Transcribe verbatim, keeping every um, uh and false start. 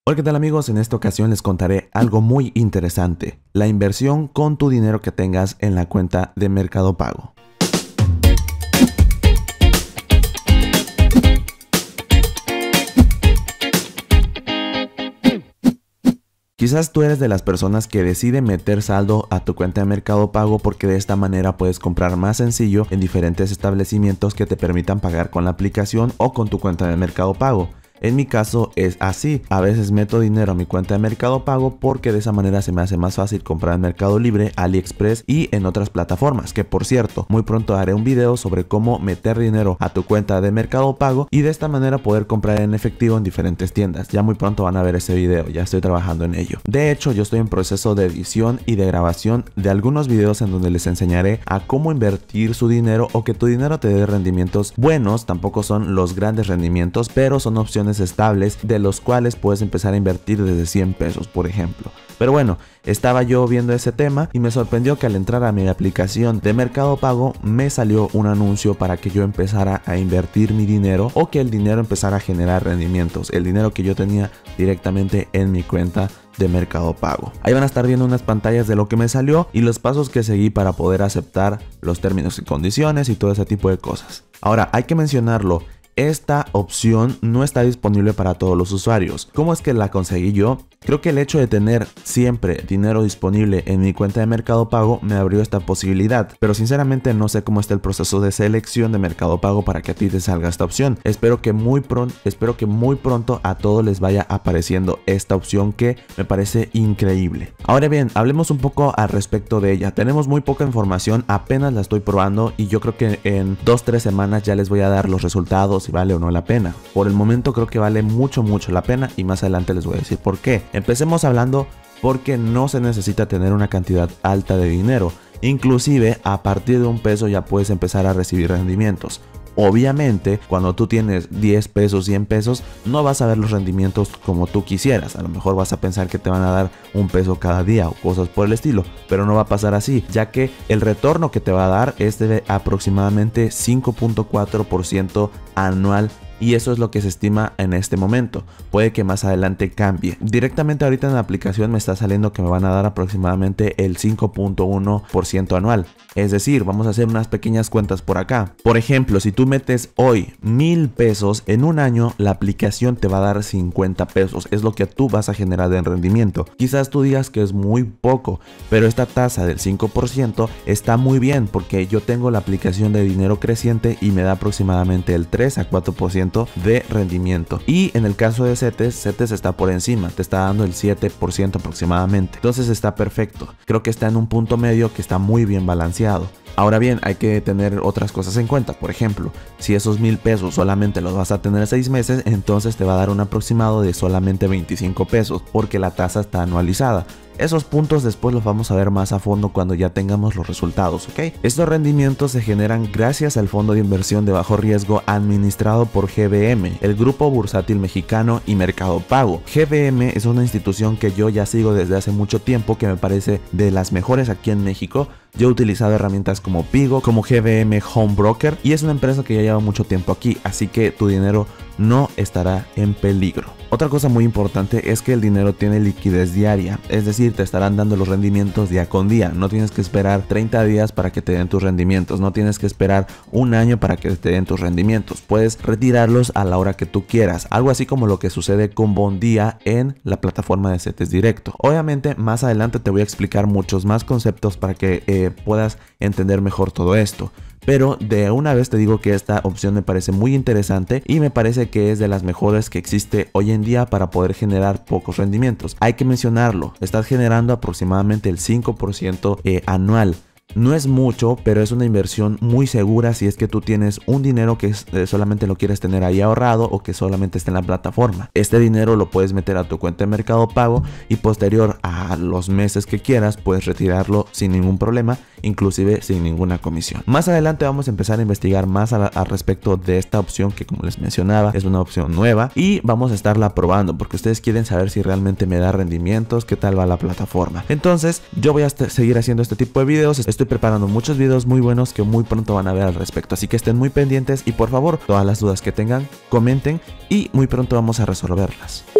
Hola, ¿qué tal amigos? En esta ocasión les contaré algo muy interesante, la inversión con tu dinero que tengas en la cuenta de Mercado Pago. Quizás tú eres de las personas que decide meter saldo a tu cuenta de Mercado Pago porque de esta manera puedes comprar más sencillo en diferentes establecimientos que te permitan pagar con la aplicación o con tu cuenta de Mercado Pago. En mi caso es así, a veces meto dinero a mi cuenta de Mercado Pago porque de esa manera se me hace más fácil comprar en Mercado Libre, AliExpress y en otras plataformas, que por cierto, muy pronto haré un video sobre cómo meter dinero a tu cuenta de Mercado Pago y de esta manera poder comprar en efectivo en diferentes tiendas. Ya muy pronto van a ver ese video, ya estoy trabajando en ello. De hecho, yo estoy en proceso de edición y de grabación de algunos videos en donde les enseñaré a cómo invertir su dinero o que tu dinero te dé rendimientos buenos. Tampoco son los grandes rendimientos, pero son opciones estables de los cuales puedes empezar a invertir desde cien pesos, por ejemplo. Pero bueno, estaba yo viendo ese tema y me sorprendió que al entrar a mi aplicación de Mercado Pago me salió un anuncio para que yo empezara a invertir mi dinero o que el dinero empezara a generar rendimientos, el dinero que yo tenía directamente en mi cuenta de Mercado Pago. Ahí van a estar viendo unas pantallas de lo que me salió y los pasos que seguí para poder aceptar los términos y condiciones y todo ese tipo de cosas. Ahora, hay que mencionarlo. Esta opción no está disponible para todos los usuarios. ¿Cómo es que la conseguí yo? Creo que el hecho de tener siempre dinero disponible en mi cuenta de Mercado Pago me abrió esta posibilidad, pero sinceramente no sé cómo está el proceso de selección de Mercado Pago para que a ti te salga esta opción. Espero que muy pronto, espero que muy pronto a todos les vaya apareciendo esta opción que me parece increíble. Ahora bien, hablemos un poco al respecto de ella. Tenemos muy poca información, apenas la estoy probando y yo creo que en dos tres semanas ya les voy a dar los resultados si vale o no la pena. Por el momento creo que vale mucho mucho la pena y más adelante les voy a decir por qué. Empecemos hablando porque no se necesita tener una cantidad alta de dinero. Inclusive a partir de un peso ya puedes empezar a recibir rendimientos. Obviamente, cuando tú tienes diez pesos, cien pesos, no vas a ver los rendimientos como tú quisieras. A lo mejor vas a pensar que te van a dar un peso cada día o cosas por el estilo, pero no va a pasar así, ya que el retorno que te va a dar es de aproximadamente cinco punto cuatro por ciento anual. Y eso es lo que se estima en este momento. Puede que más adelante cambie. Directamente ahorita en la aplicación me está saliendo que me van a dar aproximadamente el cinco punto uno por ciento anual. Es decir, vamos a hacer unas pequeñas cuentas por acá. Por ejemplo, si tú metes hoy mil pesos, en un año la aplicación te va a dar cincuenta pesos. Es lo que tú vas a generar en rendimiento. Quizás tú digas que es muy poco, pero esta tasa del cinco por ciento está muy bien porque yo tengo la aplicación de dinero creciente y me da aproximadamente el tres a cuatro por ciento de rendimiento. Y en el caso de CETES, CETES está por encima, te está dando el siete por ciento aproximadamente. Entonces está perfecto. Creo que está en un punto medio que está muy bien balanceado. Ahora bien, hay que tener otras cosas en cuenta. Por ejemplo, si esos mil pesos solamente los vas a tener seis meses, entonces te va a dar un aproximado de solamente veinticinco pesos porque la tasa está anualizada. Esos puntos después los vamos a ver más a fondo cuando ya tengamos los resultados, ¿ok? Estos rendimientos se generan gracias al fondo de inversión de bajo riesgo administrado por G B M, el Grupo Bursátil Mexicano y Mercado Pago. G B M es una institución que yo ya sigo desde hace mucho tiempo, que me parece de las mejores aquí en México. Yo he utilizado herramientas como Pigo, como G B M Home Broker y es una empresa que ya lleva mucho tiempo aquí, así que tu dinero no estará en peligro. Otra cosa muy importante es que el dinero tiene liquidez diaria, es decir, te estarán dando los rendimientos día con día. No tienes que esperar treinta días para que te den tus rendimientos, no tienes que esperar un año para que te den tus rendimientos. Puedes retirarlos a la hora que tú quieras, algo así como lo que sucede con Bondía en la plataforma de CETES Directo. Obviamente más adelante te voy a explicar muchos más conceptos para que eh, puedas entender mejor todo esto. Pero de una vez te digo que esta opción me parece muy interesante y me parece que es de las mejores que existe hoy en día para poder generar pocos rendimientos. Hay que mencionarlo, estás generando aproximadamente el cinco por ciento eh, anual. No es mucho, pero es una inversión muy segura si es que tú tienes un dinero que es, eh, solamente lo quieres tener ahí ahorrado o que solamente está en la plataforma. Este dinero lo puedes meter a tu cuenta de Mercado Pago y posterior a los meses que quieras puedes retirarlo sin ningún problema, inclusive sin ninguna comisión. Más adelante vamos a empezar a investigar más al respecto de esta opción que, como les mencionaba, es una opción nueva y vamos a estarla probando porque ustedes quieren saber si realmente me da rendimientos, qué tal va la plataforma. Entonces yo voy a seguir haciendo este tipo de videos. Estoy preparando muchos videos muy buenos que muy pronto van a ver al respecto, así que estén muy pendientes y por favor, todas las dudas que tengan, comenten y muy pronto vamos a resolverlas.